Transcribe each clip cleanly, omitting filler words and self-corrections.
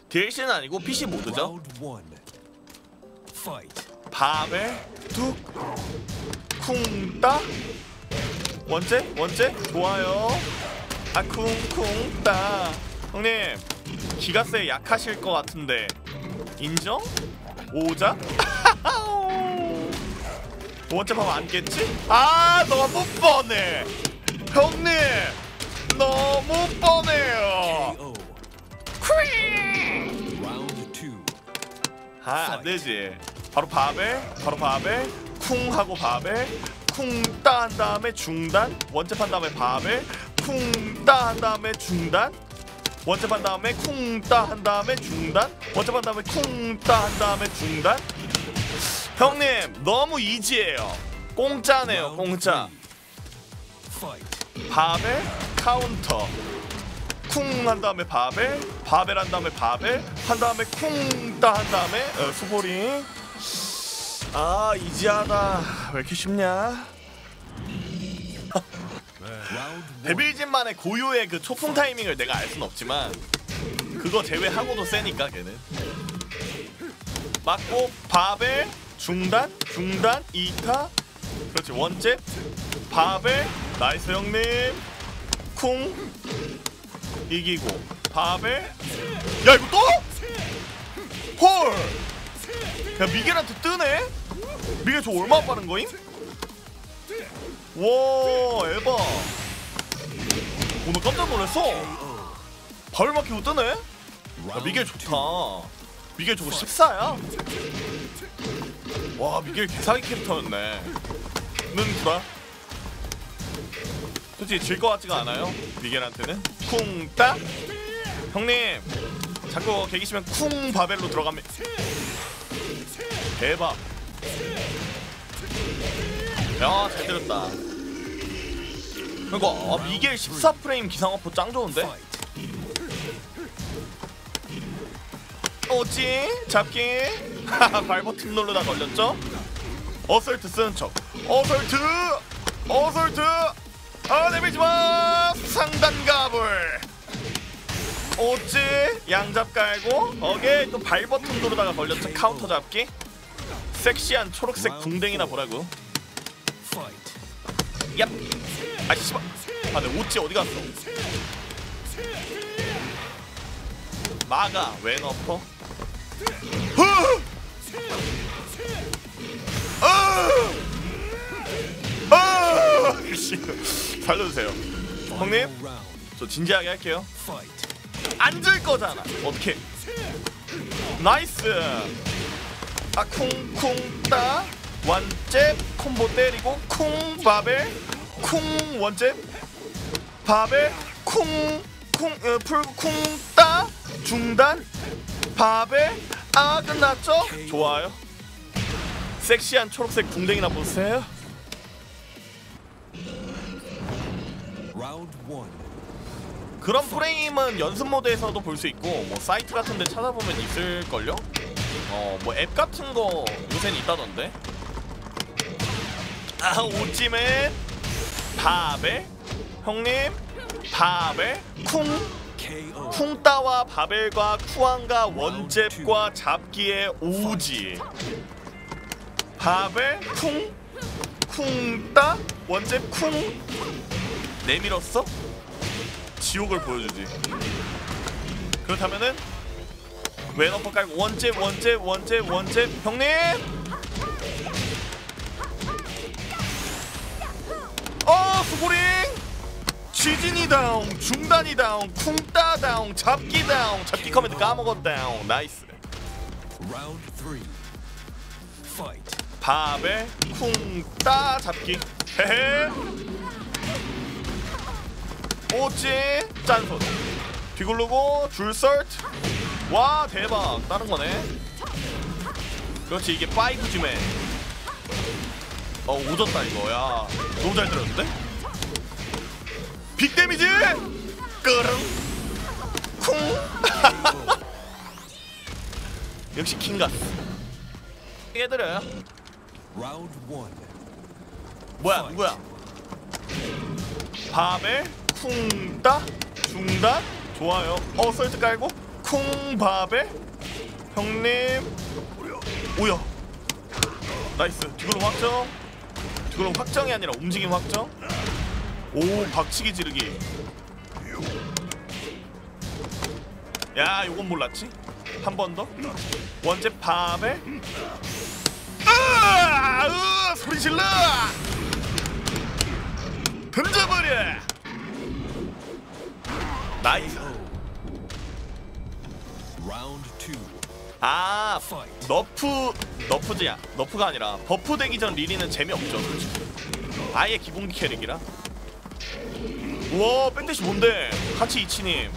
DLC는 아니고 PC 모드죠. 바벨 툭 쿵따 원제 좋아요. 아 쿵쿵따. 형님 기가세 약하실 것 같은데 인정? 오자? 원제 하면 안겠지? 아 너무 뻔해 형님 너무 뻔해요. 아 안되지. 바로 바벨 쿵 하고 바벨 쿵따 한 다음에 중단 원잽 한 다음에 바벨 쿵따 한 다음에 중단 원잽 한 다음에 쿵따 한 다음에 중단 원잽 한 다음에 쿵따 한 다음에 중단. 형님 너무 이지해요. 공짜네요 공짜. 바벨 카운터 쿵 한 다음에 바벨 한 다음에 바벨 한 다음에 쿵따 한 다음에 수보링. 아 이지하다. 왜 이렇게 쉽냐? 데빌진만의 고유의 그 초풍 타이밍을 내가 알 순 없지만 그거 제외하고도 세니까 걔는. 맞고 바벨 중단 2타 그렇지 원잽 바벨 나이스 형님 쿵 이기고 바벨 야 이거 또? 헐 야 미겔한테 뜨네? 미겔 저 얼마나 빠른 거임? 와 에바 오늘 깜짝 놀랐어. 바벨 막히고 뜨네? 야 미겔 좋다. 미겔 저거 14야? 와 미겔 개사기 캐릭터였네. 는 구라 솔직히 질 것 같지가 않아요 미겔한테는. 쿵따 형님 자꾸 개기시면 쿵 바벨로 들어가면 대박. 야 잘 때렸다. 이거 미겔 14프레임 기상어포 짱 좋은데? 오지 잡기 발 버튼 누르다 걸렸죠? 어설트 쓰는 척 어설트 아 내밀지마 상단갑을 오지 양잡 깔고 오케이 또 발 버튼 누르다가 걸렸죠? 카운터 잡기. 섹시한 초록색 궁뎅이나 보라고. 얍 아 씨발 아 내 오지 어디 갔어? 마가 왼어퍼 살려주세요 형님. 저 진지하게 할게요. 앉을 거잖아. 어떻게? 나이스. 아 쿵쿵따 원잽 콤보 때리고 쿵 바벨 쿵 원잽 바벨 쿵쿵따 중단 바벨 아 끝났죠? 좋아요. 섹시한 초록색 궁뎅이나 보세요. 그런 프레임은 연습 모드에서도 볼 수 있고 뭐 사이트 같은 데 찾아보면 있을걸요? 뭐 앱 같은 거 요새는 있다던데. 아 오찌맨 바벨 형님 바벨 쿵따와 바벨과 쿠안과 원잽과 잡기의 오지. 바벨 쿵따 원잽 쿵 내밀었어? 지옥을 보여주지. 그렇다면은 왼어퍼 깔고 원잽 형님 수고링 지진이 다운 중단이 다운 쿵따 다운 잡기 다운 잡기 커맨드 까먹었 다운. 나이스. 바벨 쿵따 잡기 헤헤 오지 짠손 뒤굴르고 줄설트. 와 대박 다른 거네. 그렇지 이게 5G맨. 오졌다 이거. 야 너무 잘 들었는데? 빅 데미지 끄릉 쿵 역시 킹가스 해드려요. 뭐야 누구야? 바벨 쿵따 중단 좋아요. 설트 깔고 쿵바벨 형님. 오야 나이스. 뒤걸음 확정. 뒤걸음 확정이 아니라 움직임 확정. 오 박치기 지르기. 야 요건 몰랐지. 한 번 더. 원제 바벨. 소리 질러. 던져버려. 나이스. 아 너프지야. 너프가 아니라 버프 되기 전 리리는 재미없죠. 아예 기본기 캐릭이라. 우와 백대시 뭔데. 같이 이치님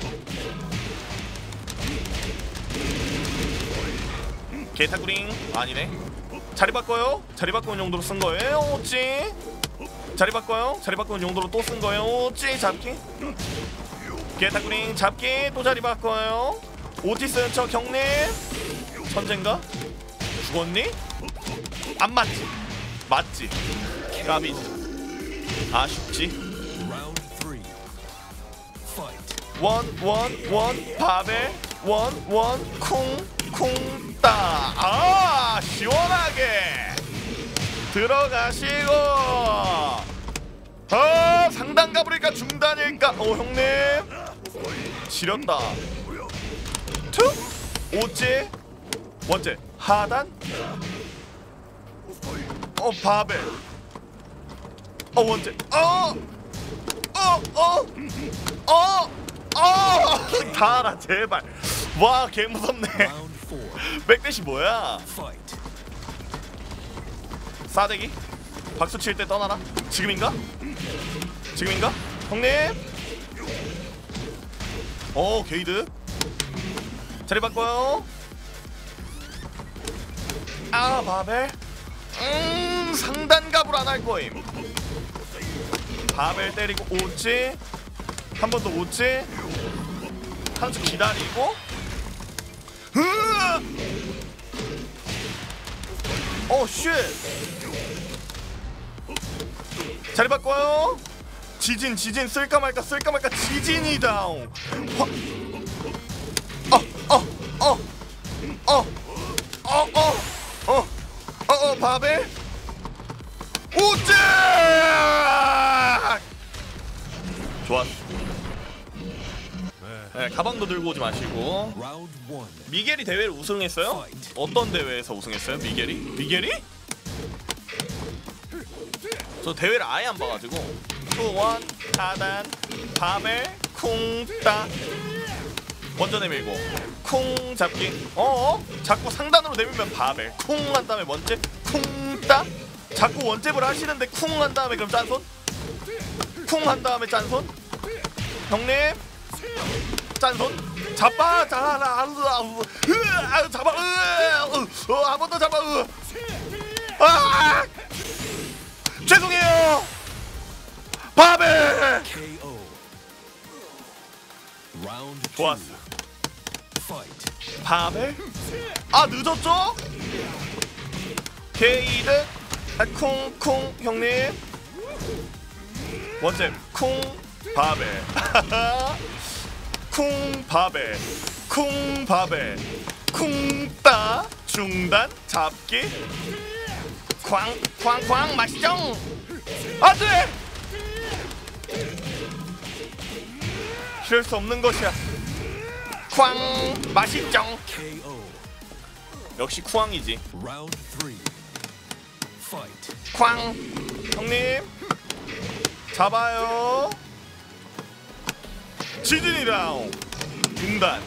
게타구링 아니네. 자리 바꿔요. 자리 바꾸는 용도로 쓴 거예요. 어찌 자리 바꿔요. 자리 바꾸는 용도로 또 쓴 거예요. 어찌 잡기. 게타구링 잡기. 또 자리 바꿔요. 오티스 저 경님 천재인가? 죽었니? 안 맞지? 맞지? 까비지. 아쉽지? 원 바벨 원 쿵 따. 아 시원하게 들어가시고. 상단 가버릴까 중단일까. 형님 지렸다. 투 오째 원째 하단. 바벨. 원째. 다 알아 제발. 와 개무섭네. 백대시 뭐야. 싸대기 박수 칠 때 떠나라. 지금인가? 지금인가? 형님. 게이드 자리 바꿔요. 바벨. 상단갑을 안 할 거임. 바벨 때리고 오지. 한 번 더 오지. 한 수 기다리고. 쉣. 자리 바꿔요. 지진 쓸까 말까 지진이다. 바벨 오째. 좋았어. 네, 가방도 들고 오지 마시고. 미겔이 대회를 우승했어요? 어떤 대회에서 우승했어요? 미겔이? 저 대회를 아예 안 봐가지고. 투원 하단 바벨 쿵따 먼저 내밀고 쿵 잡기. 자꾸 상단으로 내밀면 바벨 쿵 한 다음에 원째 쿵따. 자꾸 원잽을 하시는데 쿵 한 다음에 그럼 짠손. 쿵 한 다음에 짠손. 형님 짠손 잡아. 잡아. 한 번 더 잡아. 죄송해요. 바벨. 좋았어. 바벨. 늦었죠? 게이드 쿵쿵 형님 원잼 쿵 바벨. 쿵 바벨 쿵 바벨 쿵따 중단 잡기 쾅쾅쾅 맛있죠? 안돼. 이럴 수 없는 것이야. 쾅 맛있죠? 역시 쿠앙이지. 쾅 형님 잡아요. 지진이랑 중단.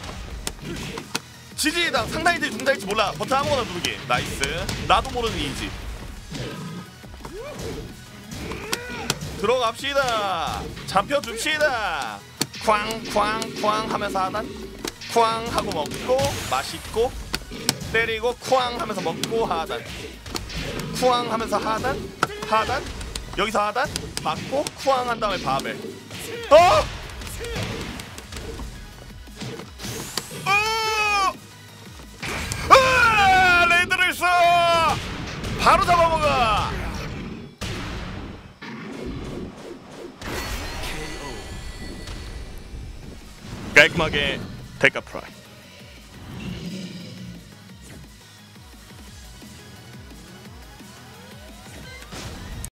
지진이랑 상단일지 중단일지 몰라. 버튼 아무거나 누르기. 나이스. 나도 모르는 이지. 들어갑시다. 잡혀줍시다. 쾅쾅쾅 하면서 하단 쾅 하고 먹고 맛있고 때리고 쾅 하면서 먹고 하단 쿵 하면서 하단 여기서 하단 맞고 쿵 한 다음에 바벨. 레드를 써. 바로 잡아먹어. 깔끔하게 데카프라이.